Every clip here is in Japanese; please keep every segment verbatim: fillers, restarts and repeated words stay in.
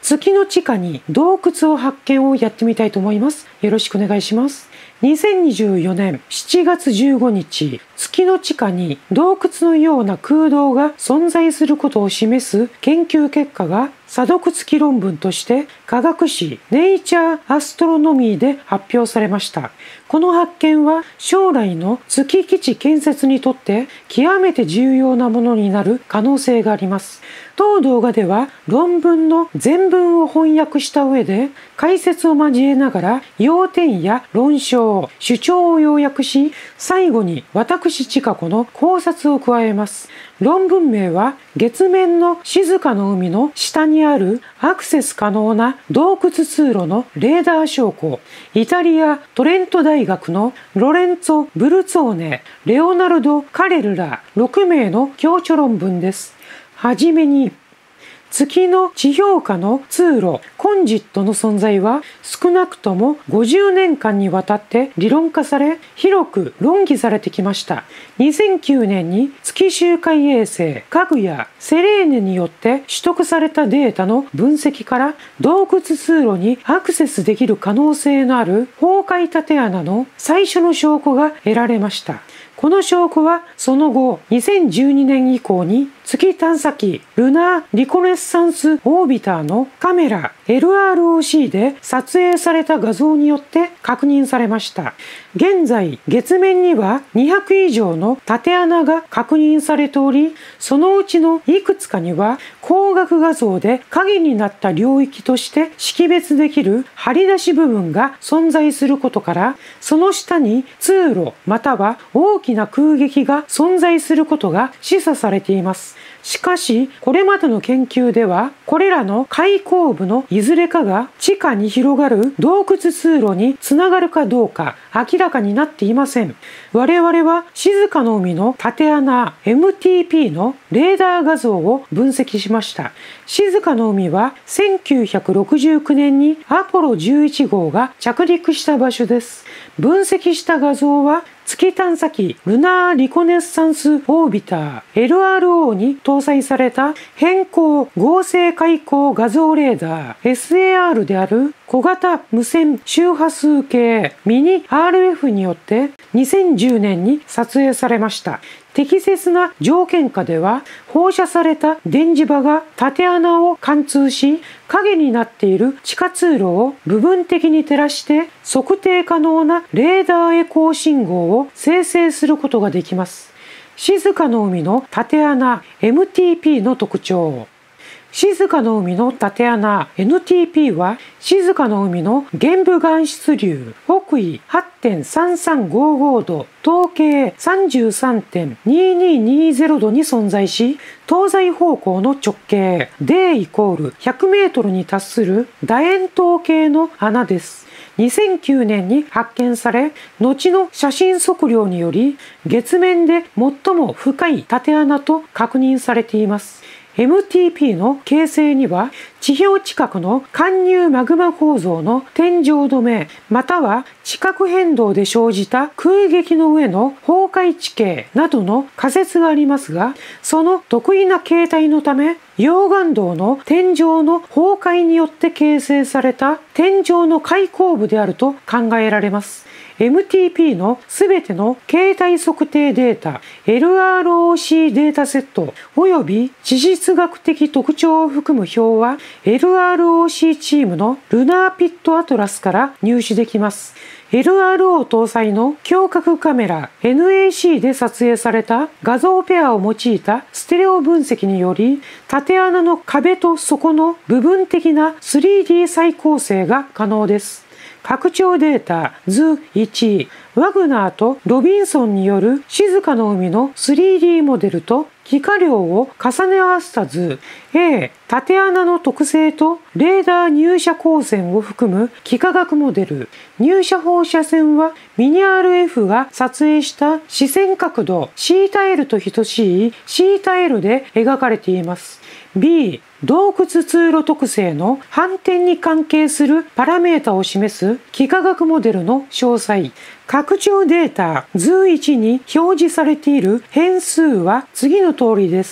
月の地下に洞窟を発見をやってみたいと思います。よろしくお願いします。にせんにじゅうよねんしちがつじゅうごにち、月の地下に洞窟のような空洞が存在することを示す研究結果が査読付き論文として科学誌ネイチャーアストロノミーで発表されました。この発見は将来の月基地建設にとって極めて重要なものになる可能性があります。当動画では論文の全文を翻訳した上で解説を交えながら要点や論証、主張を要約し、最後に私千佳子の考察を加えます。論文名は月面の静かの海の下にあるアクセス可能な洞窟通路のレーダー証拠、イタリア・トレント大学のロレンツォ・ブルツォーネ、レオナルド・カレルらろくめいの共著論文です。はじめに、月の地表下の通路、コンジットの存在は少なくともごじゅうねんかんにわたって理論化され、広く論議されてきました。にせんきゅうねんに月周回衛星カグやセレーネによって取得されたデータの分析から、洞窟通路にアクセスできる可能性のある崩壊縦穴の最初の証拠が得られました。この証拠はその後にせんじゅうにねん以降に月探査機ルナー・リコネッサンス・オービターのカメラ エルアールオーシー で撮影された画像によって確認されました。現在月面にはにひゃくいじょうの縦穴が確認されており、そのうちのいくつかには光学画像で影になった領域として識別できる張り出し部分が存在することから、その下に通路または大きな空隙が存在することが示唆されています。しかし、これまでの研究では、これらの開口部のいずれかが地下に広がる洞窟通路につながるかどうか明らかになっていません。我々は静かの海の縦穴 エムティーピー のレーダー画像を分析しました。静かの海はせんきゅうひゃくろくじゅうきゅうねんにアポロじゅういちごうが着陸した場所です。分析した画像は月探査機ルナー・リコネッサンス・オービター エルアールオー に搭載された変更合成開口画像レーダー エスエーアール である小型無線周波数計ミニ アールエフ によってにせんじゅうねんに撮影されました。適切な条件下では放射された電磁場が縦穴を貫通し、影になっている地下通路を部分的に照らして測定可能なレーダーエコー信号を生成することができます。静かの海の縦穴 エムティーピー の特徴。静かの海の縦穴 エヌティーピー は静かの海の玄武岩質流北緯 はちてんさんさんごご 度東経 さんじゅうさんてんにににゼロ 度に存在し、東西方向の直径 ディー イコールひゃくメートルに達する楕円筒形の穴です。にせんきゅうねんに発見され、後の写真測量により月面で最も深い縦穴と確認されています。エムティーピー の形成には地表近くの貫入マグマ構造の天井止めまたは地殻変動で生じた空隙の上の崩壊地形などの仮説がありますが、その特異な形態のため溶岩洞の天井の崩壊によって形成された天井の開口部であると考えられます。エムティーピー のすべての形態測定データ エルアールオーシー データセットおよび地質学的特徴を含む表は エルアールオーシー チームのルナーピットアトラスから入手できます。エルアールオー 搭載の胸郭カメラ エヌエーシー で撮影された画像ペアを用いたステレオ分析により、縦穴の壁と底の部分的な スリーディー 再構成が可能です。拡張データ ズいち、ワグナーとロビンソンによる静かの海の スリーディー モデルと幾何量を重ね合わせた図 A、縦穴の特性とレーダー入射光線を含む幾何学モデル。入射放射線はミニ アールエフ が撮影した視線角度 シータエル と等しい シータエル で描かれています。B、洞窟通路特性の反転に関係するパラメータを示す幾何学モデルの詳細。拡張データ ズいち に表示されている変数は次の通りです。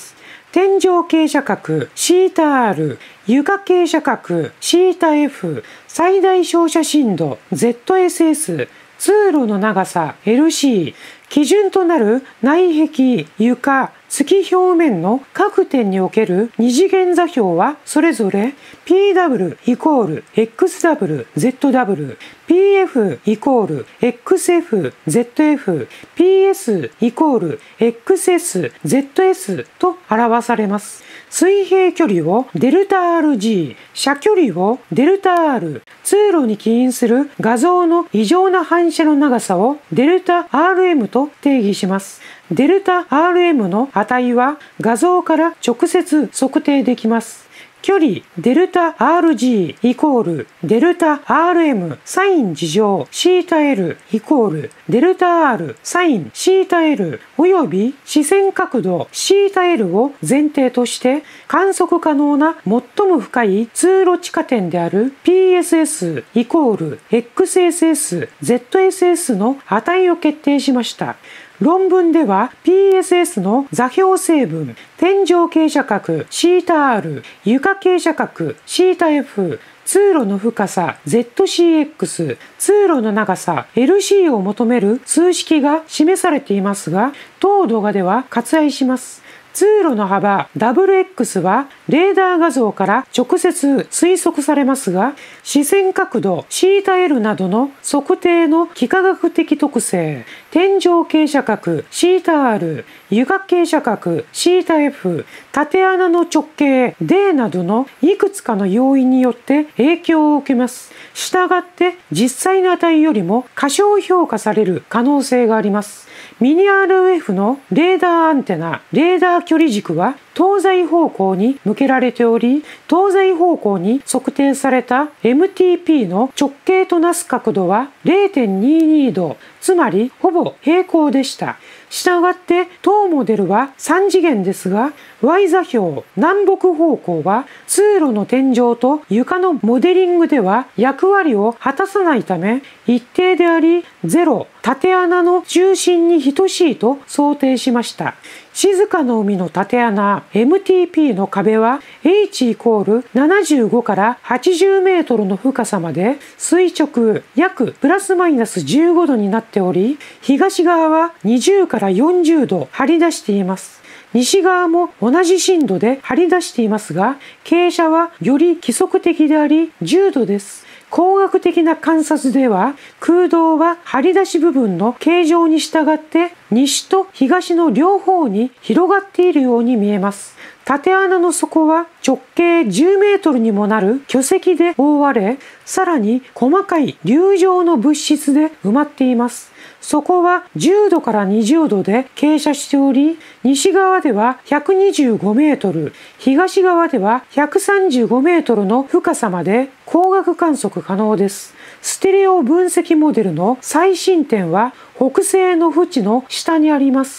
天井傾斜角 シータアール、床傾斜角 シータエフ、最大照射深度 ゼットエスエス、通路の長さ エルシー、基準となる内壁、床、月表面の各点における二次元座標はそれぞれ ピーダブリュー イコール エックスダブリュー ゼットダブリュー、ピーエフ イコール エックスエフ ゼットエフ、ピーエス イコール エックスエス ゼットエス と表されます。水平距離をデルタ アールジー、射距離をデルタ R、通路に起因する画像の異常な反射の長さをデルタ アールエム と定義します。デルタ アールエム の値は画像から直接測定できます。距離デルタ アールジー イコールデルタ アールエム サイン事乗シータ L イコールデルタ R サインシータ L および視線角度シータ L を前提として観測可能な最も深い通路地下点である ピーエスエス イコール エックスエスエス ゼットエスエス の値を決定しました。論文では ピーエスエス の座標成分、天井傾斜角 シータアール、床傾斜角 シータエフ、通路の深さ ゼットシーエックス、通路の長さ エルシー を求める数式が示されていますが、当動画では割愛します。通路の幅 ダブリューエックス はレーダー画像から直接推測されますが、視線角度 シータ L などの測定の幾何学的特性、天井傾斜角 シータアール、床傾斜角 シータエフ、縦穴の直径 D などのいくつかの要因によって影響を受けます。したがって実際の値よりも過小評価される可能性があります。ミニ アールエフ のレーダーアンテナ、レーダー距離軸は東西方向に向けられており、東西方向に測定された エムティーピー の直径となす角度は れいてんにーにーど、つまりほぼ平行でした。したがって当モデルはさん次元ですが、Y 座標南北方向は通路の天井と床のモデリングでは役割を果たさないため一定であり、ゼロ、縦穴の中心に等しいと想定しました。静かの海の縦穴 エムティーピー の壁は H イコールななじゅうごからはちじゅうメートルの深さまで垂直約プラスマイナスじゅうごどになっており、東側はにじゅうからよんじゅうど張り出しています。西側も同じ深度で張り出していますが、傾斜はより規則的でありじゅうどです。工学的な観察では、空洞は張り出し部分の形状に従って西と東の両方に広がっているように見えます。縦穴の底は直径じゅうメートルにもなる巨石で覆われ、さらに細かい粒状の物質で埋まっています。そこはじゅうどからにじゅうどで傾斜しており、西側ではひゃくにじゅうごメートル、東側ではひゃくさんじゅうごメートルの深さまで光学観測可能です。ステレオ分析モデルの最新点は北西の縁の下にあります。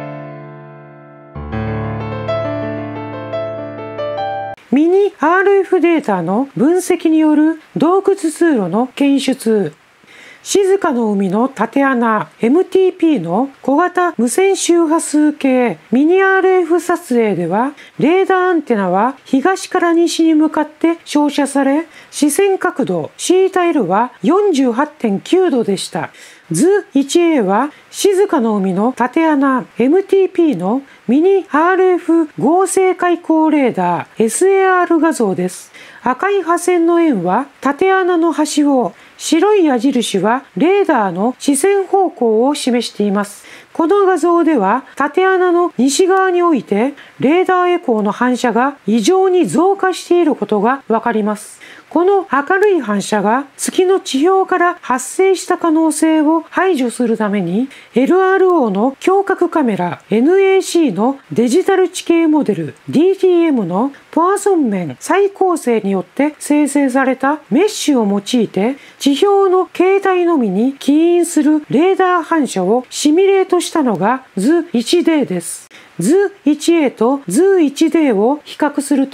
ミニ アールエフ データの分析による洞窟通路の検出。静かの海の縦穴 エムティーピー の小型無線周波数計ミニ アールエフ 撮影では、レーダーアンテナは東から西に向かって照射され、視線角度 シータ L は よんじゅうはちてんきゅうどでした。図 いちエー は静かの海の縦穴 エムティーピー のミニ アールエフ 合成開口レーダー エスエーアール 画像です。赤い破線の円は縦穴の端を、白い矢印はレーダーの視線方向を示しています。この画像では縦穴の西側においてレーダーエコーの反射が異常に増加していることがわかります。この明るい反射が月の地表から発生した可能性を排除するために エルアールオー の胸郭カメラ エヌエーシー のデジタル地形モデル ディーティーエム のポアソン面再構成によって生成されたメッシュを用いて地表の形態のみに起因するレーダー反射をシミュレートしたのが図 いちディー です。図 いちエー と図 いちディー を比較すると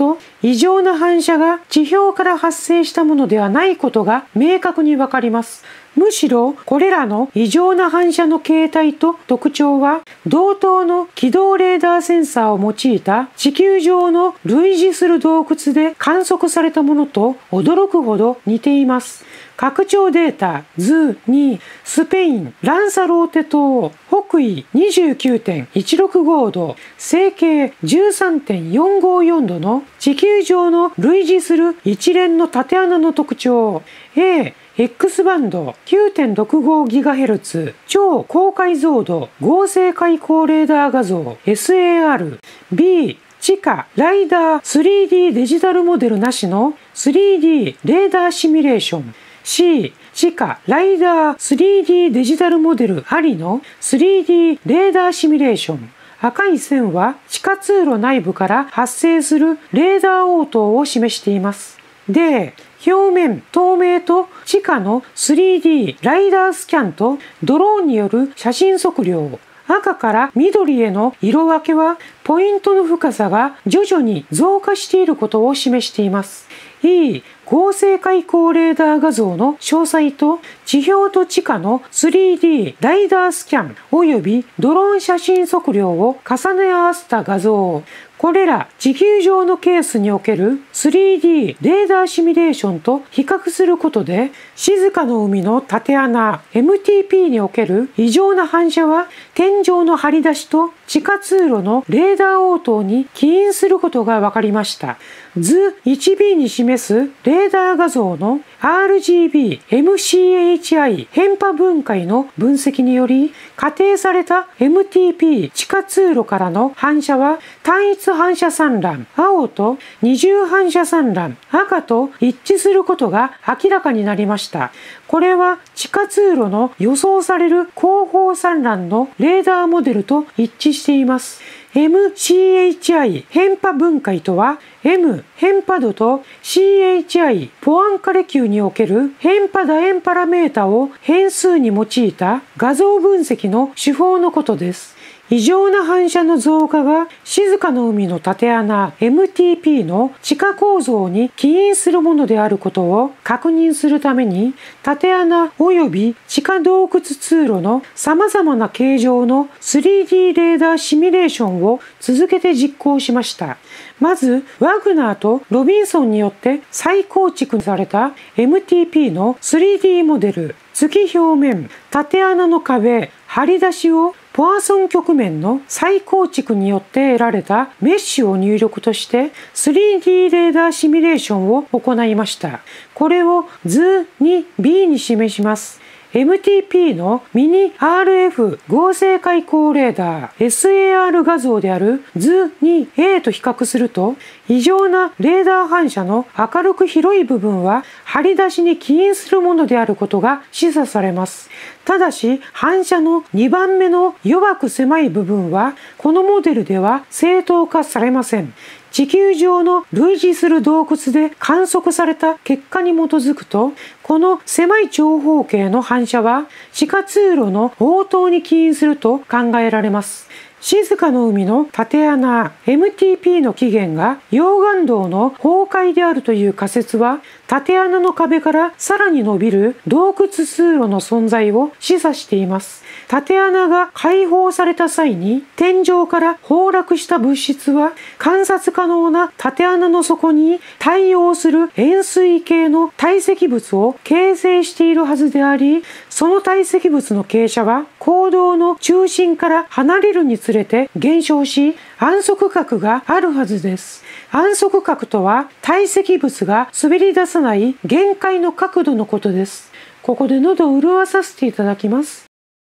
異常な反射が地表から発生したものではないことが明確にわかります。むしろこれらの異常な反射の形態と特徴は同等の軌道レーダーセンサーを用いた地球上の類似する洞窟で観測されたものと驚くほど似ています。拡張データ図にスペインランサローテ島北緯 にじゅうきゅうてんいちろくご 度西経 じゅうさんてんよんごよん 度の地球上の類似する一連の縦穴の特徴 A X バンド きゅうてんろくごギガヘルツ 超高解像度合成開口レーダー画像 エスエーアール B 地下ライダー スリーディー デジタルモデルなしの スリーディー レーダーシミュレーション C 地下ライダー スリーディー デジタルモデルありの スリーディー レーダーシミュレーション。赤い線は地下通路内部から発生するレーダー応答を示しています。で、表面透明と地下の スリーディー ライダースキャンとドローンによる写真測量。赤から緑への色分けはポイントの深さが徐々に増加していることを示しています。E 合成開口レーダー画像の詳細と地表と地下の スリーディー ライダースキャンおよびドローン写真測量を重ね合わせた画像。これら地球上のケースにおける スリーディー レーダーシミュレーションと比較することで静かの海の縦穴 エムティーピー における異常な反射は天井の張り出しと地下通路のレーダー応答に起因することが分かりました。図 ワンビー に示すレーダー画像の アールジービー エムシーエイチアイ 変波分解の分析により仮定された エムティーピー 地下通路からの反射は単一反射散乱青と二重反射散乱赤と一致することが明らかになりました。これは地下通路の予想される後方散乱のレーダーモデルと一致しています。エムシーエイチアイ 変波分解とは M 変波度と シーエイチアイ ポアンカレ級における変波楕円パラメータを変数に用いた画像分析の手法のことです。異常な反射の増加が静かの海の縦穴 エムティーピー の地下構造に起因するものであることを確認するために縦穴及び地下洞窟通路の様々な形状の スリーディー レーダーシミュレーションを続けて実行しました。まずワグナーとロビンソンによって再構築された エムティーピー の スリーディー モデル月表面縦穴の壁張り出しをポアソン曲面の再構築によって得られたメッシュを入力として スリーディー レーダーシミュレーションを行いました。これを図 にビー に示します。エムティーピー のミニ アールエフ 合成開口レーダー エスエーアール 画像である図 にエー と比較すると異常なレーダー反射の明るく広い部分は張り出しに起因するものであることが示唆されます。ただし反射のにばんめの弱く狭い部分はこのモデルでは正当化されません。地球上の類似する洞窟で観測された結果に基づくと、この狭い長方形の反射は地下通路の応答に起因すると考えられます。静かの海の縦穴 エムティーピー の起源が溶岩洞の崩壊であるという仮説は縦穴の壁からさらに伸びる洞窟通路の存在を示唆しています。縦穴が開放された際に天井から崩落した物質は観察可能な縦穴の底に対応する円錐形の堆積物を形成しているはずであり、その堆積物の傾斜は坑道の中心から離れるにつれて減少し安息角があるはずです。安息角とは堆積物が滑り出さない限界の角度のことです。ここで喉を潤させていただきます。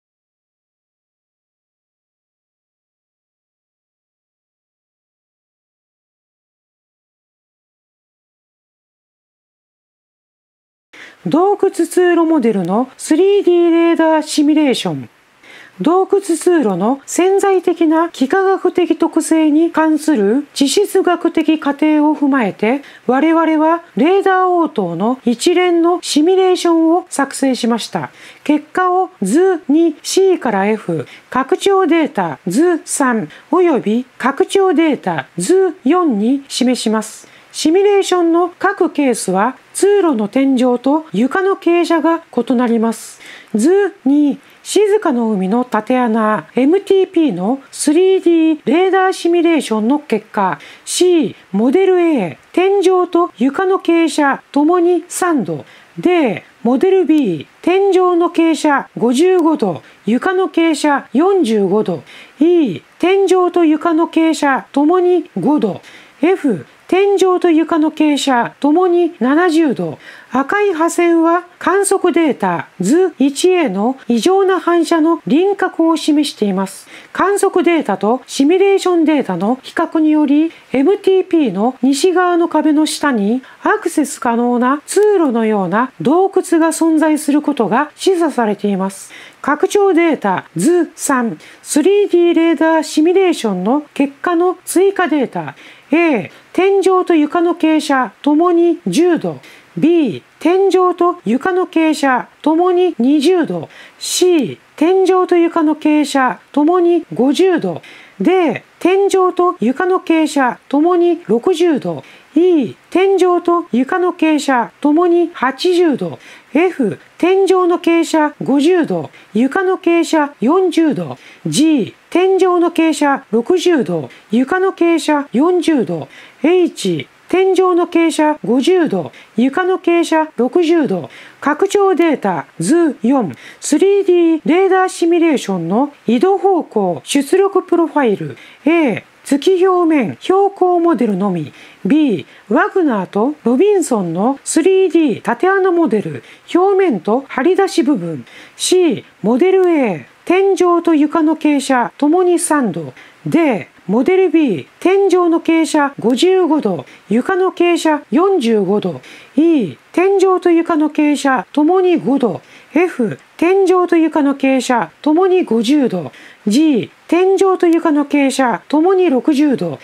洞窟通路モデルの スリーディー レーダーシミュレーション。洞窟通路の潜在的な幾何学的特性に関する地質学的過程を踏まえて、我々はレーダー応答の一連のシミュレーションを作成しました。結果を図 にシー から エフ、拡張データ図さんおよび拡張データ図よんに示します。 シミュレーションの各ケースは通路の天井と床の傾斜が異なります。図に静かの海の縦穴 エムティーピー の スリーディー レーダーシミュレーションの結果 C モデル A 天井と床の傾斜ともにさんど D モデル B 天井の傾斜ごじゅうごど床の傾斜よんじゅうごど E 天井と床の傾斜ともにごど F 天井と床の傾斜ともにななじゅうど。赤い破線は観測データ図 いちエー の異常な反射の輪郭を示しています。観測データとシミュレーションデータの比較により エムティーピー の西側の壁の下にアクセス可能な通路のような洞窟が存在することが示唆されています。拡張データ図さん スリーディー レーダーシミュレーションの結果の追加データ A 天井と床の傾斜ともにじゅうど B 天井と床の傾斜ともににじゅうど C 天井と床の傾斜ともにごじゅうど D 天井と床の傾斜ともにろくじゅうど E 天井と床の傾斜ともにはちじゅうど F 天井の傾斜ごじゅうど床の傾斜よんじゅうど G 天井の傾斜ろくじゅうど床の傾斜よんじゅうど H 天井の傾斜ごじゅうど床の傾斜ろくじゅうど拡張データ図よん スリーディー レーダーシミュレーションの移動方向出力プロファイル A 月表面標高モデルのみ B ワグナーとロビンソンの スリーディー 縦穴モデル表面と張り出し部分 C モデル A 天井と床の傾斜ともにさんど D モデル B 天井の傾斜ごじゅうごど床の傾斜よんじゅうごど E 天井と床の傾斜ともにごど F 天井と床の傾斜ともにごじゅうど G 天井と床の傾斜ともにろくじゅうど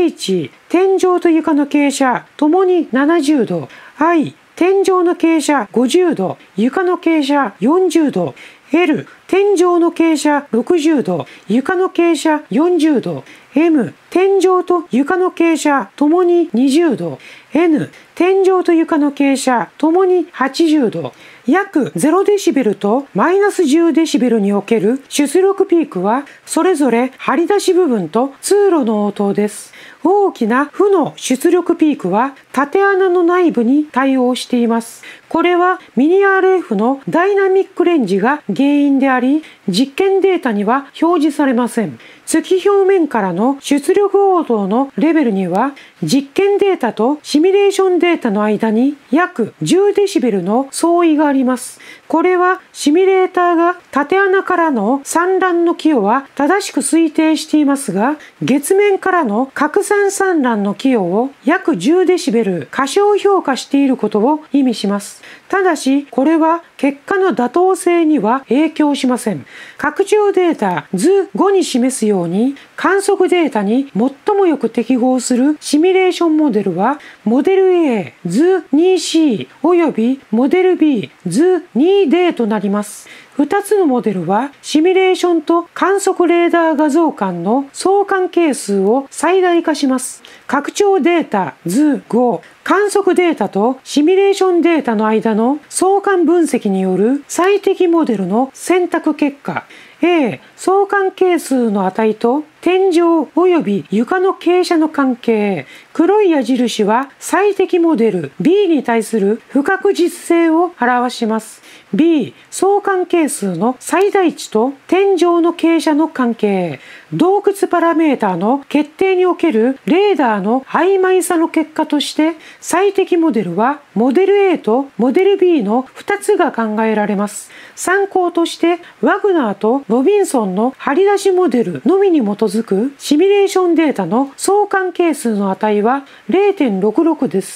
H 天井と床の傾斜ともにななじゅうど I 天井の傾斜ごじゅうど床の傾斜よんじゅうど L 天井の傾斜ろくじゅうど床の傾斜よんじゅうど M 天井と床の傾斜ともににじゅうど N 天井と床の傾斜ともにはちじゅうど約ゼロデシベルとマイナスじゅうデシベルにおける出力ピークはそれぞれ張り出し部分と通路の応答です。大きな負の出力ピークは縦穴の内部に対応しています。これはミニ アールエフ のダイナミックレンジが原因であり、実験データには表示されません。月表面からの出力応答のレベルには実験データとシミュレーションデータの間に約じゅうデシベルの相違があります。これはシミュレーターが縦穴からの散乱の寄与は正しく推定していますが、月面からの拡散散乱の寄与を約じゅうデシベル過小評価していることを意味します。ただし、これは結果の妥当性には影響しません。拡張データ図ごに示すように、観測データに最もよく適合するシミュレーションモデルは、モデル A 図 にシー およびモデル B 図 にディー となります。ふたつのモデルはシミュレーションと観測レーダー画像間の相関係数を最大化します。拡張データ図ご、観測データとシミュレーションデータの間の相関分析による最適モデルの選択結果 A 相関係数の値と天井および床の傾斜の関係、黒い矢印は最適モデル B に対する不確実性を表します。B 相関係数の最大値と天井の傾斜の関係、洞窟パラメータの決定におけるレーダーの曖昧さの結果として最適モデルはモデル A とモデル B のふたつが考えられます。参考としてワグナーとロビンソンの張り出しモデルのみに基づくシミュレーションデータの相関係数の値は れいてんろくろく です。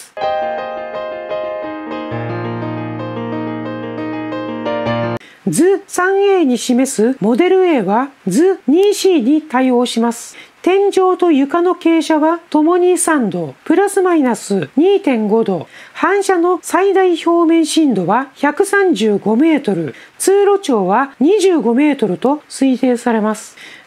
図 さんエー に示すモデル A は図 にシー に対応します。天井と床の傾斜はともにさんど、プラスマイナス にてんごど、反射の最大表面深度はひゃくさんじゅうごメートル、通路長はにじゅうごメートルと推定されます。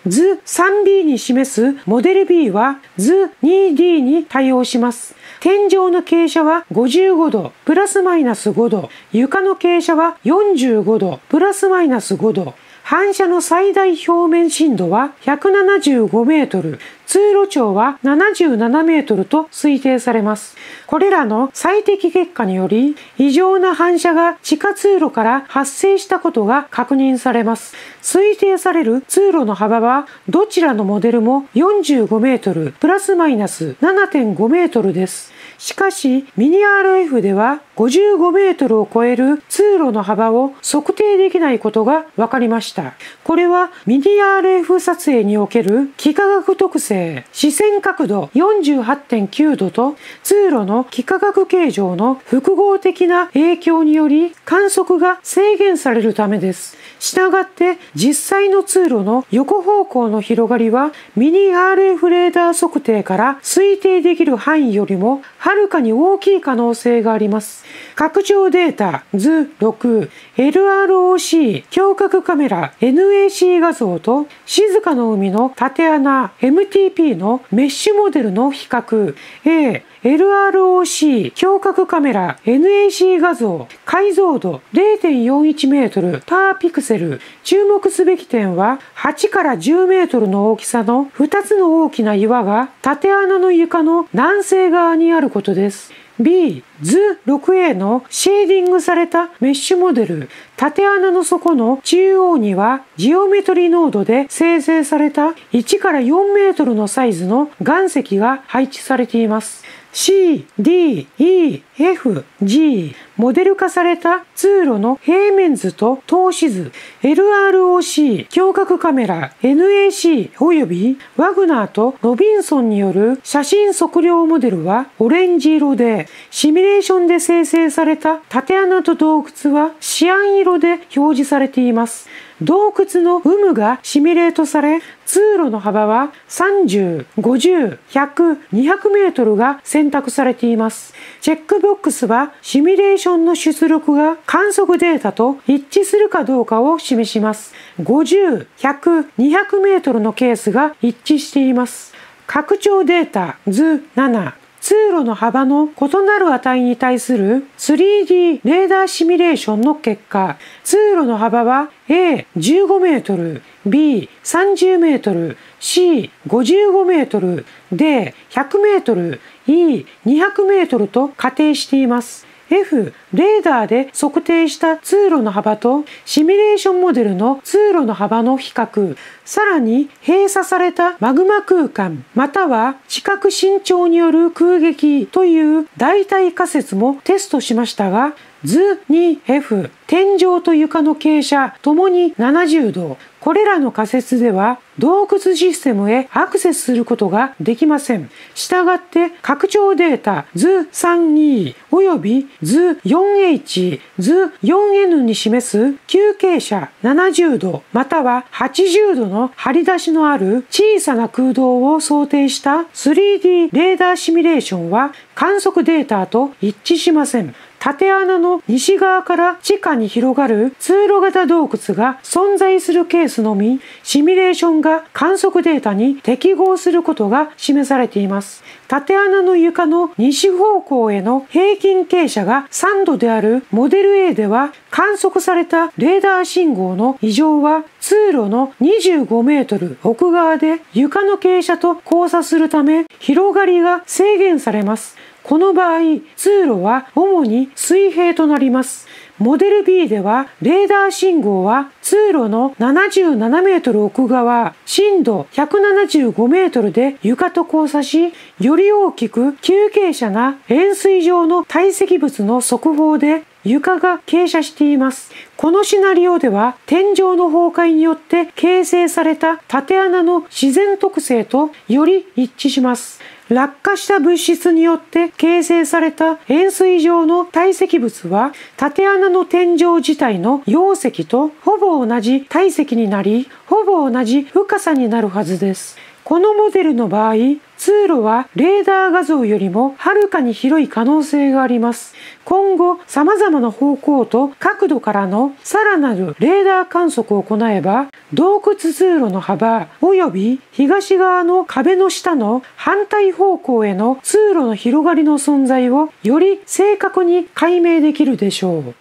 図 スリービー に示すモデル B は図 ツーディー に対応します。天井の傾斜はごじゅうごど、プラスマイナスごど、床の傾斜はよんじゅうごど、プラスマイナスごど、反射の最大表面深度はひゃくななじゅうごメートル、通路長はななじゅうななメートルと推定されます。これらの最適結果により、異常な反射が地下通路から発生したことが確認されます。推定される通路の幅は、どちらのモデルもよんじゅうごメートル、プラスマイナス ななてんごメートルです。しかし、ミニ アールエフ ではごじゅうごメートルを超える通路の幅を測定できないことが分かりました。これはミニ アールエフ 撮影における幾何学特性、視線角度 よんじゅうはちてんきゅうどと通路の幾何学形状の複合的な影響により観測が制限されるためです。したがって実際の通路の横方向の広がりはミニ アールエフ レーダー測定から推定できる範囲よりもはるかに大きい可能性があります。拡張データ図ろく エルアールオーシー 胸郭カメラ エヌエーシー 画像と静かの海の縦穴 エムティーピー のメッシュモデルの比較 Aエルアールオーシー 胸郭カメラ エヌエーシー 画像解像度 れいてんよんいちメートルパーピクセル。注目すべき点ははちからじゅうメートルの大きさのふたつの大きな岩が縦穴の床の南西側にあることです。B 図 ろくエー のシェーディングされたメッシュモデル。縦穴の底の中央にはジオメトリノードで生成されたいちからよんメートルのサイズの岩石が配置されています。C、D、E、F、G モデル化された通路の平面図と透視図 エルアールオーシー 胸郭カメラ エヌエーシー およびワグナーとロビンソンによる写真測量モデルはオレンジ色で、シミュレーションで生成された縦穴と洞窟はシアン色で表示されています。洞窟の有無がシミュレートされ、通路の幅はさんじゅう、ごじゅう、ひゃく、にひゃくメートルが選択されています。チェックボックスはシミュレーションの出力が観測データと一致するかどうかを示します。ごじゅう、ひゃく、にひゃくメートルのケースが一致しています。拡張データ図なな。通路の幅の異なる値に対する スリーディー レーダーシミュレーションの結果、通路の幅は エーじゅうごメートル、Bさんじゅうメートル、Cごじゅうごメートル、Dひゃくメートル、Eにひゃくメートルと仮定しています。F、レーダーで測定した通路の幅とシミュレーションモデルの通路の幅の比較、さらに閉鎖されたマグマ空間、または地殻伸長による空撃という代替仮説もテストしましたが、図 にエフ、天井と床の傾斜ともにななじゅうど。これらの仮説では洞窟システムへアクセスすることができません。したがって拡張データ図 スリーイー および図 フォーエイチ、図 フォーエヌ に示す急傾斜ななじゅうどまたははちじゅうどの張り出しのある小さな空洞を想定した スリーディー レーダーシミュレーションは観測データと一致しません。縦穴の西側から地下に広がる通路型洞窟が存在するケースのみ、シミュレーションが観測データに適合することが示されています。縦穴の床の西方向への平均傾斜がさんどであるモデル A では、観測されたレーダー信号の異常は通路のにじゅうごメートル奥側で床の傾斜と交差するため、広がりが制限されます。この場合、通路は主に水平となります。モデル B では、レーダー信号は通路のななじゅうななメートル奥側、深度ひゃくななじゅうごメートルで床と交差し、より大きく急傾斜な円錐状の堆積物の側方で床が傾斜しています。このシナリオでは、天井の崩壊によって形成された縦穴の自然特性とより一致します。落下した物質によって形成された円錐状の堆積物は縦穴の天井自体の容積とほぼ同じ体積になり、ほぼ同じ深さになるはずです。 このモデルの場合、通路はレーダー画像よりもはるかに広い可能性があります。今後、様々な方向と角度からのさらなるレーダー観測を行えば、洞窟通路の幅及び東側の壁の下の反対方向への通路の広がりの存在をより正確に解明できるでしょう。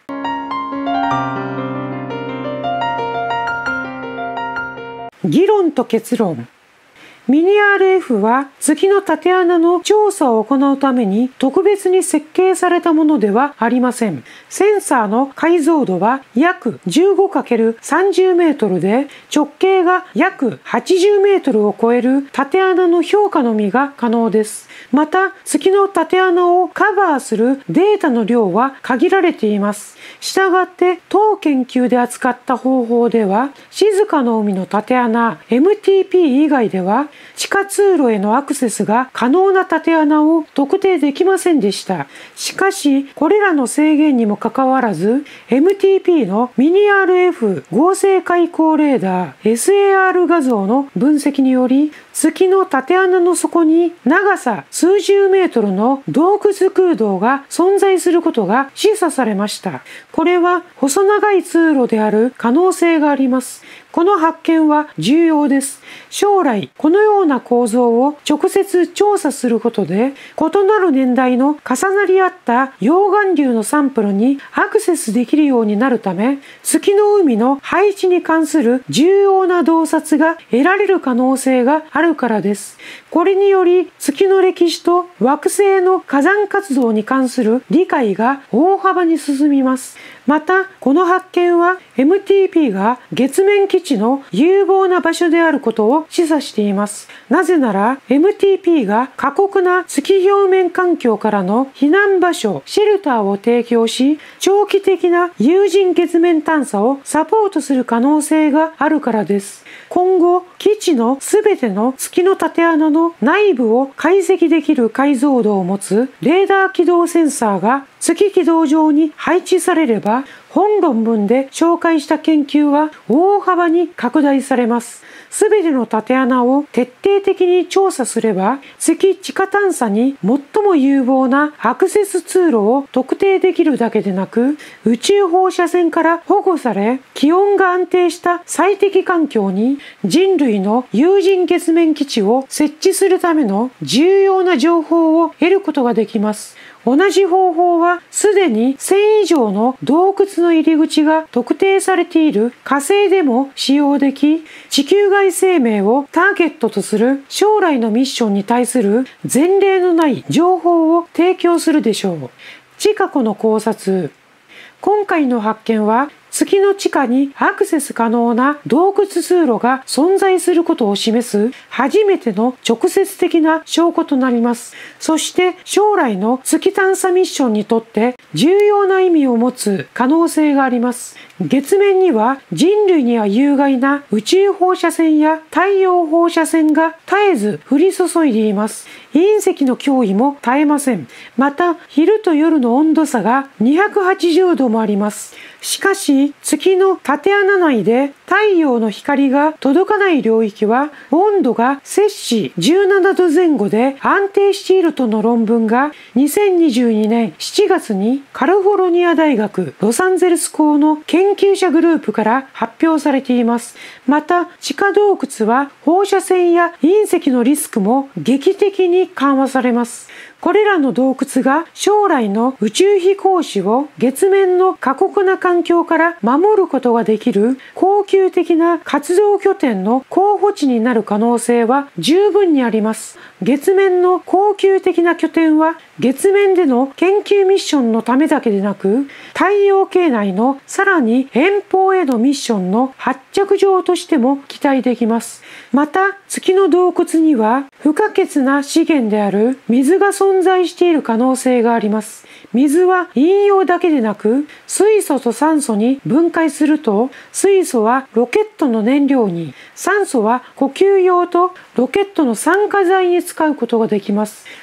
議論と結論。ミニ アールエフ は月の縦穴の調査を行うために特別に設計されたものではありません。センサーの解像度は約 じゅうごかけるさんじゅうメートルで直径が約はちじゅうメートルを超える縦穴の評価のみが可能です。また、月の縦穴をカバーするデータの量は限られています。したがって、当研究で扱った方法では、静かの海の縦穴 エムティーピー 以外では、地下通路へのアクセスが可能な縦穴を特定できませんでした。しかし、これらの制限にもかかわらず、エムティーピー のミニ アールエフ 合成開口レーダー エスエーアール 画像の分析により、月の縦穴の底に長さ数十メートルの洞窟空洞が存在することが示唆されました。これは細長い通路である可能性があります。この発見は重要です。将来、このような構造を直接調査することで、異なる年代の重なり合った溶岩流のサンプルにアクセスできるようになるため、月の海の配置に関する重要な洞察が得られる可能性があるからです。これにより、月の歴史と惑星の火山活動に関する理解が大幅に進みます。また、この発見は エムティーピー が月面基地の有望な場所であることを示唆しています。なぜなら エムティーピー が過酷な月表面環境からの避難場所、シェルターを提供し、長期的な有人月面探査をサポートする可能性があるからです。今後、基地のすべての月の縦穴の内部を解析できる解像度を持つレーダー軌道センサーが月軌道上に配置されれば、本論文で紹介した研究は大幅に拡大されます。すべての縦穴を徹底的に調査すれば、月地下探査に最も有望なアクセス通路を特定できるだけでなく、宇宙放射線から保護され、気温が安定した最適環境に人類の有人月面基地を設置するための重要な情報を得ることができます。同じ方法はすでにせん以上の洞窟の入り口が特定されている火星でも使用でき、地球外生命をターゲットとする将来のミッションに対する前例のない情報を提供するでしょう。地下湖の考察。今回の発見は月の地下にアクセス可能な洞窟通路が存在することを示す初めての直接的な証拠となります。そして将来の月探査ミッションにとって重要な意味を持つ可能性があります。月面には人類には有害な宇宙放射線や太陽放射線が絶えず降り注いでいます。隕石の脅威も絶えません。また、昼と夜の温度差がにひゃくはちじゅうどもあります。しかし、月の縦穴内で太陽の光が届かない領域は温度が摂氏じゅうななどぜん後で安定しているとの論文がにせんにじゅうにねんしちがつにカリフォルニア大学ロサンゼルス校の研究者グループから発表されています。また、地下洞窟は放射線や隕石のリスクも劇的に緩和されます。これらの洞窟が将来の宇宙飛行士を月面の過酷な環境から守ることができる恒久的な活動拠点の候補地になる可能性は十分にあります。月面の恒久的な拠点は月面での研究ミッションのためだけでなく、太陽系内のさらに遠方へのミッションの発着場としても期待できます。また、月の洞窟には不可欠な資源である水が存在している可能性があります。水は飲用だけでなく、水素と酸素に分解すると、水素はロケットの燃料に、酸素は呼吸用とロケットの酸化剤に使うことができます。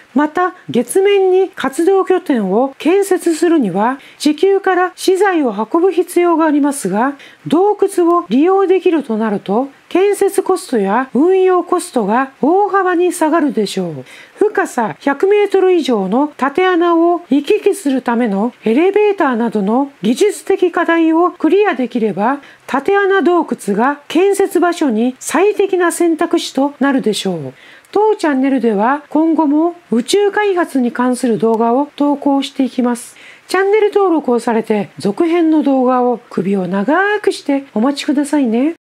また月面に活動拠点を建設するには地球から資材を運ぶ必要がありますが、洞窟を利用できるとなると建設コストや運用コストが大幅に下がるでしょう。深さひゃくメートル以上の縦穴を行き来するためのエレベーターなどの技術的課題をクリアできれば、縦穴洞窟が建設場所に最適な選択肢となるでしょう。当チャンネルでは今後も宇宙開発に関する動画を投稿していきます。チャンネル登録をされて続編の動画を首を長くしてお待ちくださいね。